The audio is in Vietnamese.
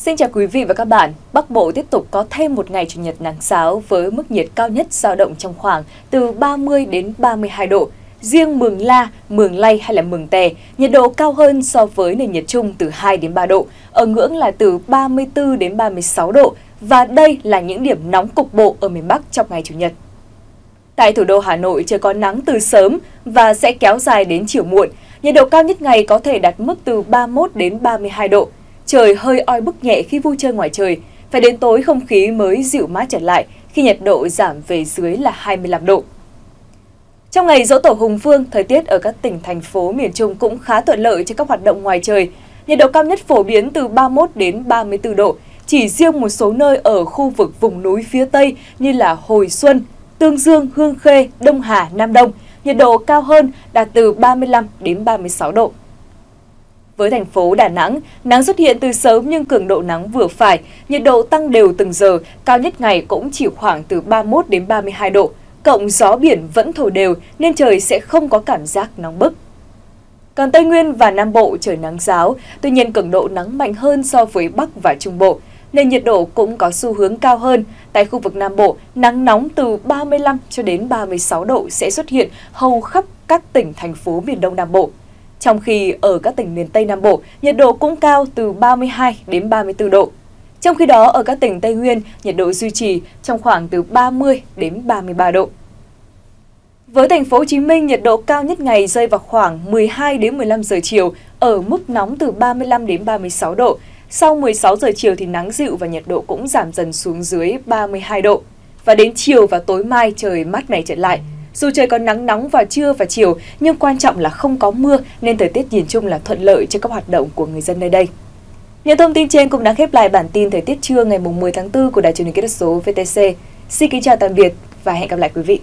Xin chào quý vị và các bạn. Bắc Bộ tiếp tục có thêm một ngày Chủ nhật nắng ráo với mức nhiệt cao nhất dao động trong khoảng từ 30 đến 32 độ. Riêng Mường La, Mường Lay hay là Mường Tè, nhiệt độ cao hơn so với nền nhiệt chung từ 2 đến 3 độ, ở ngưỡng là từ 34 đến 36 độ và đây là những điểm nóng cục bộ ở miền Bắc trong ngày Chủ nhật. Tại thủ đô Hà Nội, trời có nắng từ sớm và sẽ kéo dài đến chiều muộn. Nhiệt độ cao nhất ngày có thể đạt mức từ 31 đến 32 độ. Trời hơi oi bức nhẹ khi vui chơi ngoài trời, phải đến tối không khí mới dịu mát trở lại khi nhiệt độ giảm về dưới là 25 độ. Trong ngày Giỗ Tổ Hùng Vương, thời tiết ở các tỉnh, thành phố miền Trung cũng khá thuận lợi cho các hoạt động ngoài trời. Nhiệt độ cao nhất phổ biến từ 31 đến 34 độ, chỉ riêng một số nơi ở khu vực vùng núi phía Tây như là Hồi Xuân, Tương Dương, Hương Khê, Đông Hà, Nam Đông, nhiệt độ cao hơn đạt từ 35 đến 36 độ. Với thành phố Đà Nẵng, nắng xuất hiện từ sớm nhưng cường độ nắng vừa phải, nhiệt độ tăng đều từng giờ, cao nhất ngày cũng chỉ khoảng từ 31 đến 32 độ, cộng gió biển vẫn thổi đều nên trời sẽ không có cảm giác nóng bức. Còn Tây Nguyên và Nam Bộ trời nắng ráo, tuy nhiên cường độ nắng mạnh hơn so với Bắc và Trung Bộ, nên nhiệt độ cũng có xu hướng cao hơn. Tại khu vực Nam Bộ, nắng nóng từ 35 cho đến 36 độ sẽ xuất hiện hầu khắp các tỉnh, thành phố miền Đông Nam Bộ. Trong khi ở các tỉnh miền Tây Nam Bộ, nhiệt độ cũng cao từ 32 đến 34 độ. Trong khi đó, ở các tỉnh Tây Nguyên, nhiệt độ duy trì trong khoảng từ 30 đến 33 độ. Với thành phố Hồ Chí Minh, nhiệt độ cao nhất ngày rơi vào khoảng 12 đến 15 giờ chiều ở mức nóng từ 35 đến 36 độ. Sau 16 giờ chiều thì nắng dịu và nhiệt độ cũng giảm dần xuống dưới 32 độ. Và đến chiều và tối mai trời mát mẻ trở lại. Dù trời có nắng nóng vào trưa và chiều, nhưng quan trọng là không có mưa nên thời tiết nhìn chung là thuận lợi cho các hoạt động của người dân nơi đây. Những thông tin trên cũng đã khép lại bản tin thời tiết trưa ngày 10 tháng 4 của Đài Truyền hình Kỹ thuật số VTC. Xin kính chào tạm biệt và hẹn gặp lại quý vị.